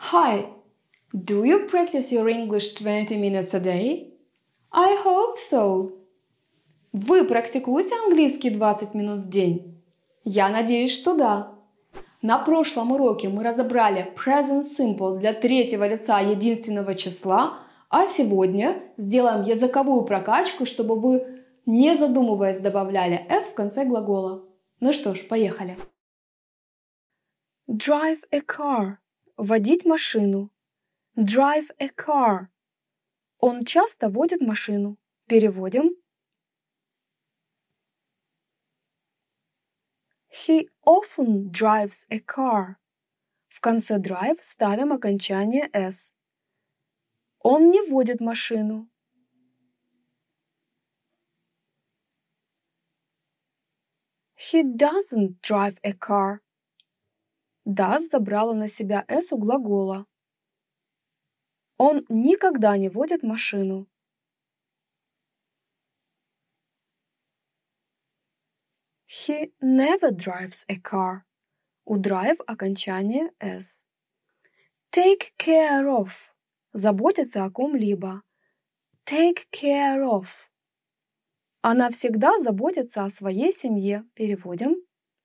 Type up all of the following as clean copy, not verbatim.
Hi, do you practice your English 20 minutes a day? I hope so. Вы практикуете английский 20 минут в день? Я надеюсь, что да. На прошлом уроке мы разобрали present simple для третьего лица единственного числа, а сегодня сделаем языковую прокачку, чтобы вы, не задумываясь, добавляли s в конце глагола. Ну что ж, поехали. Drive a car. Водить машину. Drive a car. Он часто водит машину. Переводим. He often drives a car. В конце drive ставим окончание s. Он не водит машину. He doesn't drive a car. Does забрала на себя s у глагола. Он никогда не водит машину. He never drives a car. У drive окончание s. Take care of. Заботиться о ком-либо. Take care of. Она всегда заботится о своей семье. Переводим.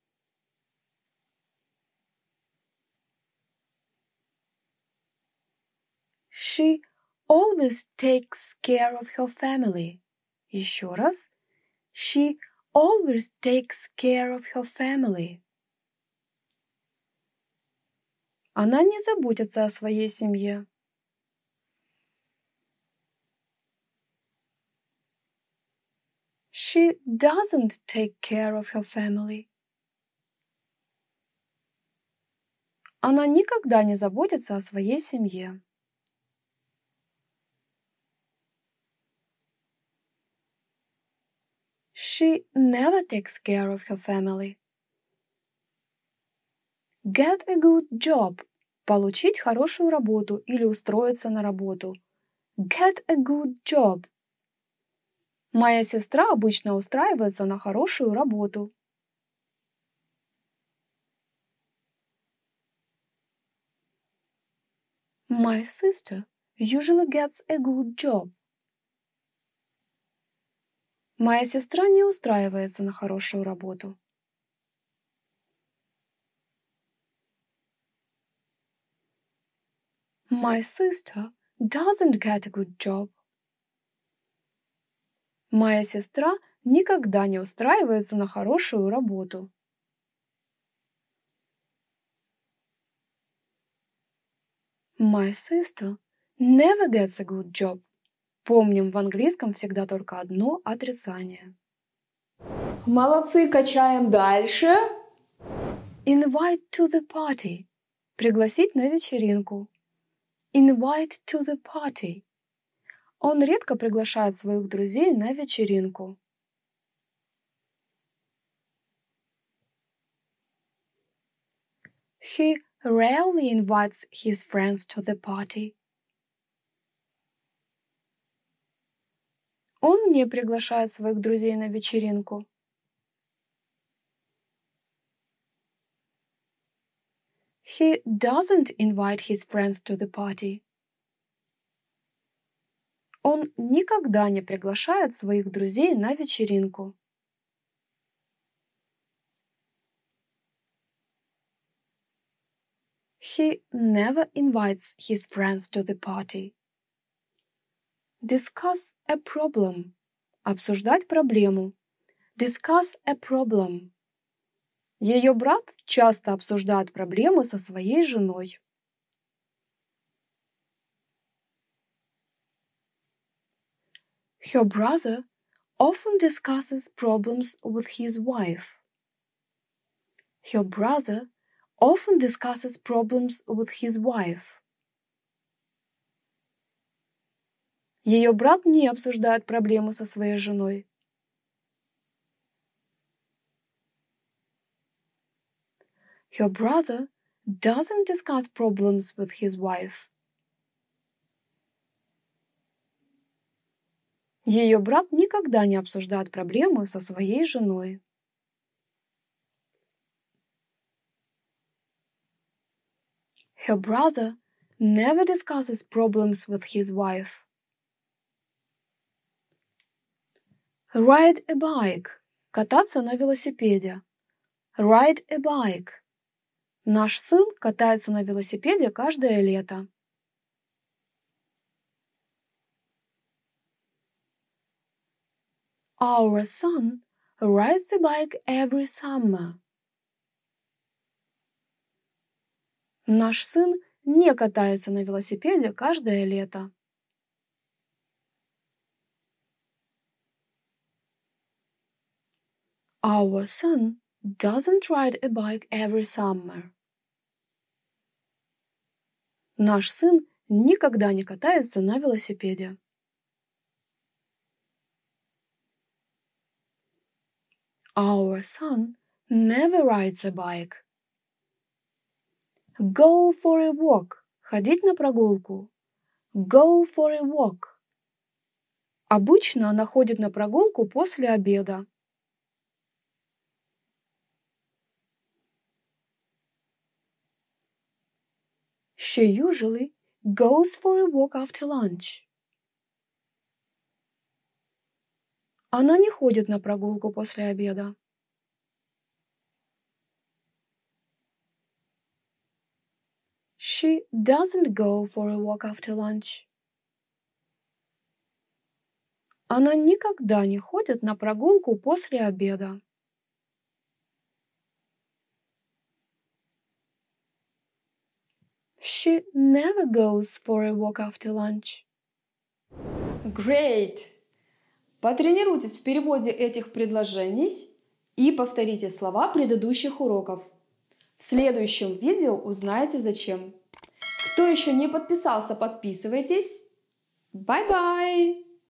She always takes care of her family. Еще раз. She always takes care of her family. Она не заботится о своей семье. She doesn't take care of her family. Она никогда не заботится о своей семье. She never takes care of her family. Get a good job. Получить хорошую работу или устроиться на работу. Get a good job. Моя сестра обычно устраивается на хорошую работу. My sister usually gets a good job. Моя сестра не устраивается на хорошую работу. My sister doesn't get a good job. Моя сестра никогда не устраивается на хорошую работу. My sister never gets a good job. Помним, в английском всегда только одно отрицание. Молодцы, качаем дальше. Invite to the party. Пригласить на вечеринку. Invite to the party. Он редко приглашает своих друзей на вечеринку. He rarely invites his friends to the party. Он не приглашает своих друзей на вечеринку. He doesn't invite his friends to the party. Он никогда не приглашает своих друзей на вечеринку. He never invites his friends to the party. Discuss a problem. Обсуждать проблему. Discuss a problem. Ее брат часто обсуждает проблемы со своей женой. Her brother often discusses problems with his wife. Her brother often discusses problems with his wife. Ее брат не обсуждает проблемы со своей женой. Her brother doesn't discuss problems with his wife. Ее брат никогда не обсуждает проблемы со своей женой. Her brother never discusses problems with his wife. Ride a bike. Кататься на велосипеде. Ride a bike. Наш сын катается на велосипеде каждое лето. Our son rides a bike every summer. Наш сын не катается на велосипеде каждое лето. Our son doesn't ride a bike every summer. Наш сын никогда не катается на велосипеде. Our son never rides a bike. Go for a walk. Ходить на прогулку. Go for a walk. Обычно она ходит на прогулку после обеда. She usually goes for a walk after lunch. Она не ходит на прогулку после обеда. She doesn't go for a walk after lunch. Она никогда не ходит на прогулку после обеда. She never goes for a walk after lunch. Great! Потренируйтесь в переводе этих предложений и повторите слова предыдущих уроков. В следующем видео узнаете зачем. Кто еще не подписался, подписывайтесь. Bye-bye!